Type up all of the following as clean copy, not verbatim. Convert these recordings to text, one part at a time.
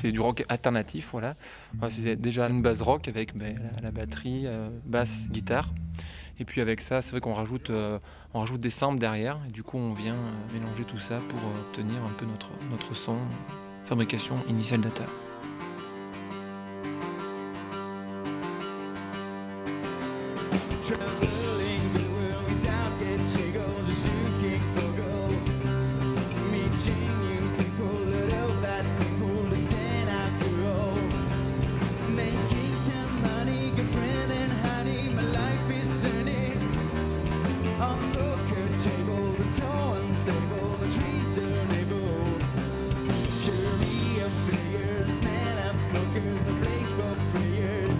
c'est du rock alternatif, voilà. C'est déjà une base rock avec, la batterie, basse, guitare et puis avec ça, c'est vrai on rajoute des samples derrière et du coup on vient, mélanger tout ça pour, obtenir un peu notre son, fabrication initiale data. Traveling the world without getting gold, just looking for gold. Meeting new people, little bad people, losing alcohol. Making some money, girlfriend and honey, my life is turning. On poker tables, I'm so unstable, but reasonable. Fury of players, man, I'm smokers, no place for prayers.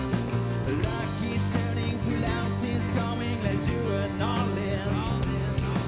Luck is turning, full house is coming, let's do an all in.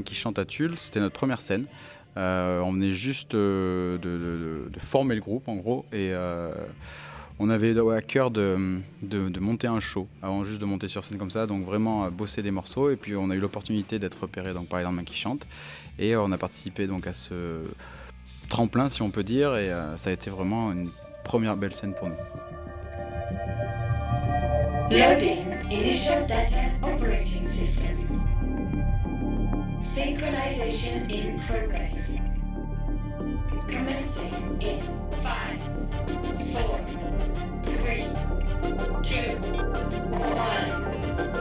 qui chante à Tulle. C'était notre première scène. On venait juste de former le groupe en gros et on avait à cœur de monter un show avant juste de monter sur scène comme ça, donc vraiment bosser des morceaux et puis on a eu l'opportunité d'être repéré donc, par les lendemains qui chantent et on a participé donc à ce tremplin si on peut dire et ça a été vraiment une première belle scène pour nous. Loading initial data operating system. Synchronization in progress. Commencing in 5, 4, 3, 2, 1.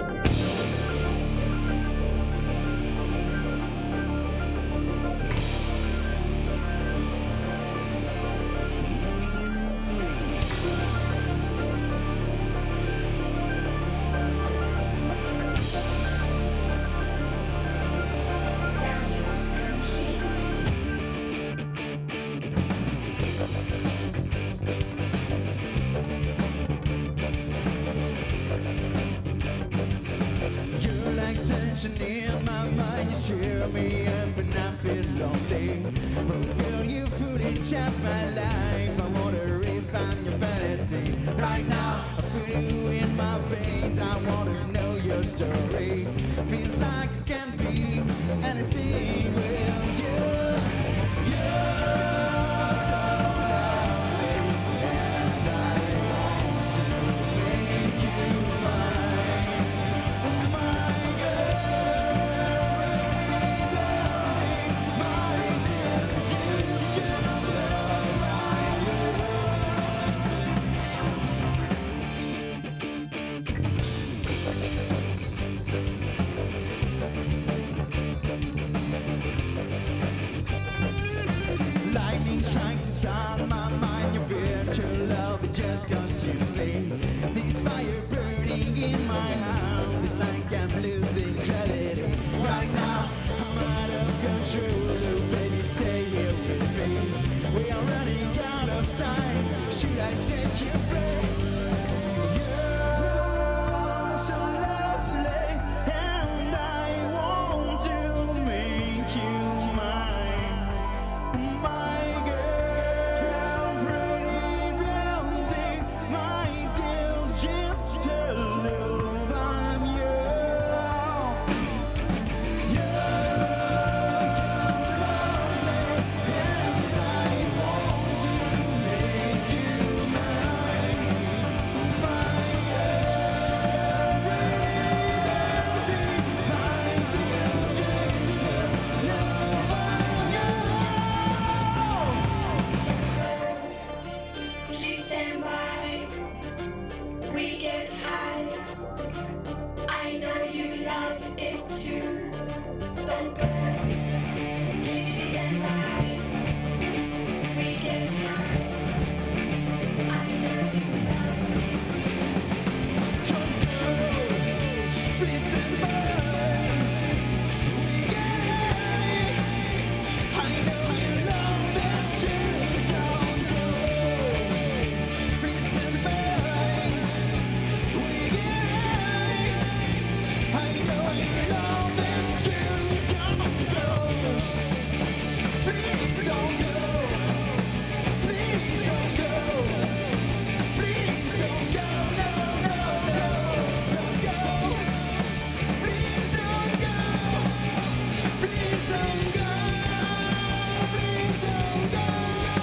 In my mind, you cheer me up and I feel lonely. Oh girl, you fully changed my life. I wanna refine your fantasy. Right now, I feel you in my veins. I wanna know your story. Feels like it can be anything with you. You're so lovely, and I want to make you mine. My girl. Lightning shines on my mind. Your virtual love it just consumes me. This fire burning in my heart is like I'm losing gravity. Right now I'm out of control. So baby, stay here with me. We are running out of time. Should I set you free? You're so lovely, and I want to make you mine. My girl, pretty blondie, my dear gentle love, I'm yours. You're so lovely, and I want to make you mine. My girl, pretty blondie, my dear gentle love, I'm yours. Please stand by. We get high. I know you love it too. Don't go. Please stand by. We get high. I know you love it too. Please stand by. Yeah, I know you love that just don't go. Please stand by. Yeah, I know you love that just don't go. Please don't go. Please don't go. Please don't go. No, no, no, don't go. Please don't go. Please don't go. Please don't go.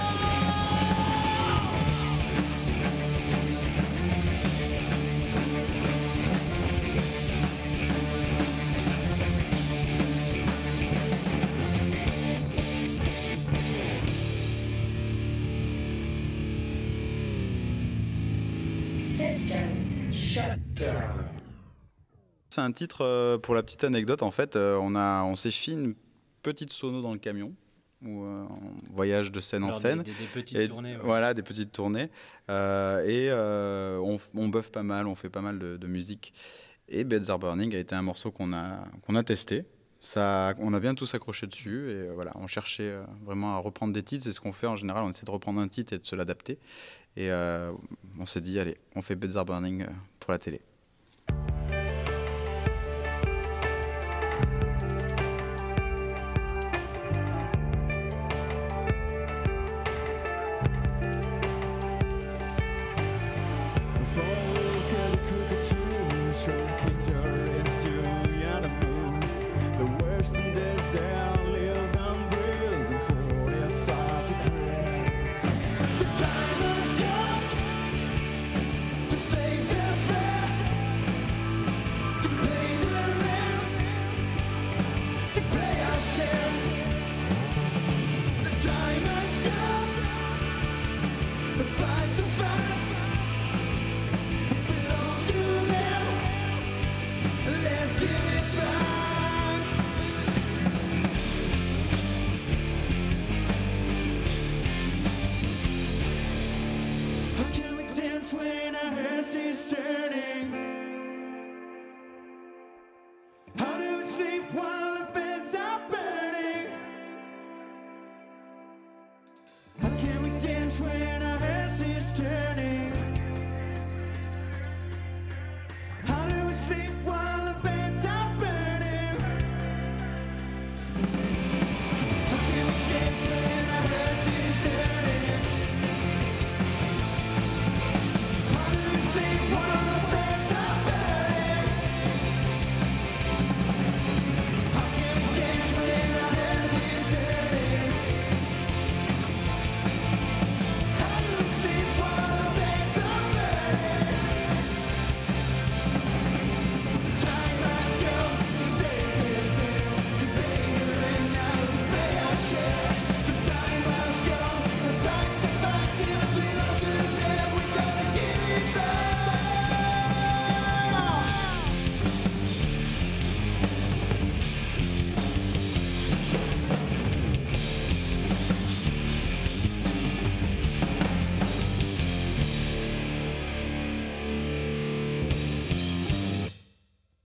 System shut down. C'est un titre, pour la petite anecdote, en fait, on s'est fait une petite sono dans le camion, ou en voyage de scène en Alors, scène. des petites Et tournées. Ouais. Voilà, des petites tournées. On buffe pas mal, on fait pas mal de musique. Et Beds Are Burning a été un morceau qu'on a testé. Ça, on a bien tous accroché dessus. Et voilà, on cherchait vraiment à reprendre des titres. C'est ce qu'on fait en général. On essaie de reprendre un titre et de se l'adapter. Et on s'est dit, allez, on fait Beds Are Burning pour la télé. is turning.